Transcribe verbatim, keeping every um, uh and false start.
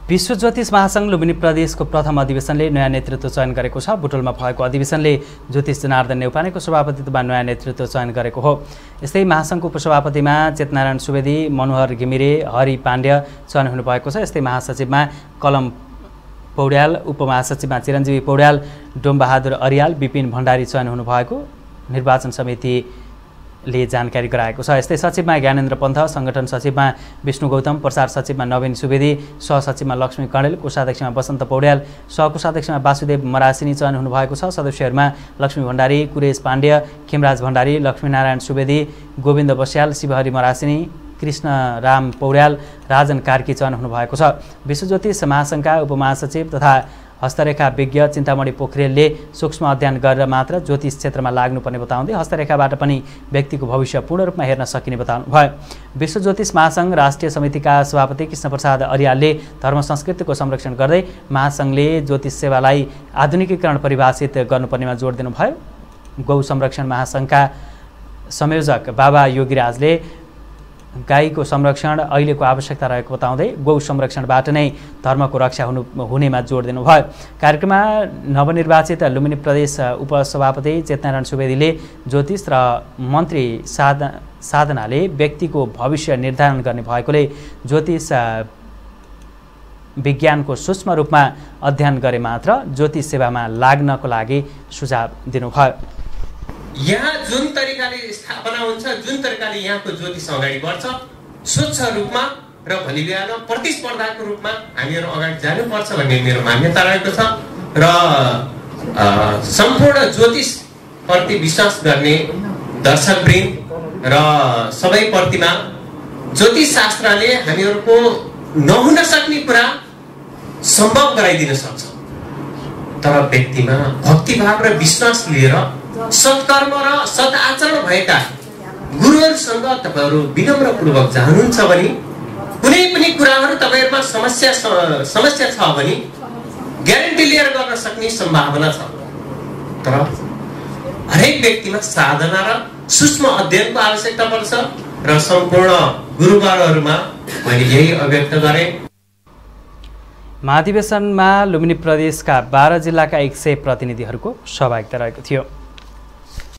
विश्व ज्योतिष महासङ्घ लुम्बिनी प्रदेशको प्रथम अधिवेशनले नयाँ नेतृत्व चयन गरेको छ। बुटोलमा भएको अधिवेशनले ज्योतिष जनार्दन नेउपानेको सभापतित्वमा नयाँ नेतृत्व चयन गरेको हो। यस्तै महासङ्घको उपसभापतिमा चेतनारायण सुवेदी, मनोहर घिमिरे, हरि पाण्ड्य चयन हुनुभएको छ। यस्तै महासचिवमा कलम पौड्याल, उपमहासचिवमा चिरञ्जीवी पौड्याल, डोमबहादुर अरियाल, विपिन भण्डारी चयन हुनुभएको निर्वाचन समितिले जानकारी गराएको छ। यस्तै सचिवमा ज्ञानेन्द्र पन्थ, सङ्गठन सचिवमा विष्णु गौतम, प्रचार सचिवमा नवीन सुवेदी, सहसचिवमा लक्ष्मी कणेल, कोषाध्यक्षमा बसन्त पौड्याल, सहकोषाध्यक्षमा वासुदेव मरासिनी चयन हुनुभएको छ। सदस्यहरूमा लक्ष्मी भण्डारी, कुरेश पाण्ड्य, खेमराज भण्डारी, लक्ष्मीनारायण सुवेदी, गोविन्द बस्याल, शिवहरि मरासिनी, कृष्णराम पौड्याल, राजन कार्की चयन हुनुभएको छ। विश्व ज्योतिष महासङ्घका उपमहासचिव तथा हस्तरेखा विज्ञ चिन्तामणि पोखरेलले सूक्ष्म अध्ययन गरेर मात्र ज्योतिष क्षेत्रमा लाग्नुपर्ने बताउँदै हस्तरेखाबाट पनि व्यक्तिको भविष्य पूर्ण रूपमा हेर्न सकिने बताउनु भयो। विश्व ज्योतिष महासङ्घ राष्ट्रिय समितिका सभापति कृष्णप्रसाद अरियालले धर्म संस्कृतिको संरक्षण गर्दै महासङ्घले ज्योतिष सेवालाई आधुनिकीकरण परिभाषित गर्नुपर्नेमा जोड दिनुभयो। गौ संरक्षण महासङ्घका संयोजक बाबा योगीराजले गाईको संरक्षण अहिलेको आवश्यकता रहेको बताउँदै गौ संरक्षणबाट नै धर्मको रक्षा हुनु हुनेमा जोड दिनुभयो। कार्यक्रममा नवनिर्वाचित लुम्बिनी प्रदेश उपसभापति चेतनारायण सुवेदीले ज्योतिष र मन्त्री साध साधनाले व्यक्तिको भविष्य निर्धारण गर्ने भएकोले ज्योतिष विज्ञानको सूक्ष्म रूपमा अध्ययन गरे मात्र ज्योतिष सेवामा लाग्नको लागि सुझाव दिनुभयो। यहाँ जुन तरिकाले स्थापना हुन्छ, जुन तरिकाले यहाँको ज्योतिष अगाडि बढ्छ, स्वच्छ रूपमा र भोलि बिहान प्रतिस्पर्धाको रूपमा हामीहरू अगाडि जानुपर्छ भन्ने मेरो मान्यता रहेको छ र सम्पूर्ण ज्योतिष प्रति विश्वास गर्ने दर्शकवृन्द र सबै प्रतिमा ज्योतिष शास्त्रले हामीहरूको नहुन सक्ने कुरा सम्भव गराइदिन सक्छ। तर व्यक्तिमा भक्तिभाव र विश्वास लिएर सत्कर्म र सदाचरण भएका गुरुहरूसँग तपाईँहरू विनम्रपूर्वक जानुहुन्छ भने कुनै पनि कुराहरू तपाईँहरूमा समस्या समस्या छ भने ग्यारेन्टी लिएर गर्न सक्ने सम्भावना छ। तर हरेक व्यक्तिमा साधना र सूक्ष्म अध्ययनको आवश्यकता पर्छ र सम्पूर्ण गुरुबाहरूमा मैले यही अभिव्यक्त गरेँ। महाधिवेशनमा लुम्बिनी प्रदेशका बाह्र जिल्लाका एक सय प्रतिनिधिहरूको सहभागिता रहेको थियो।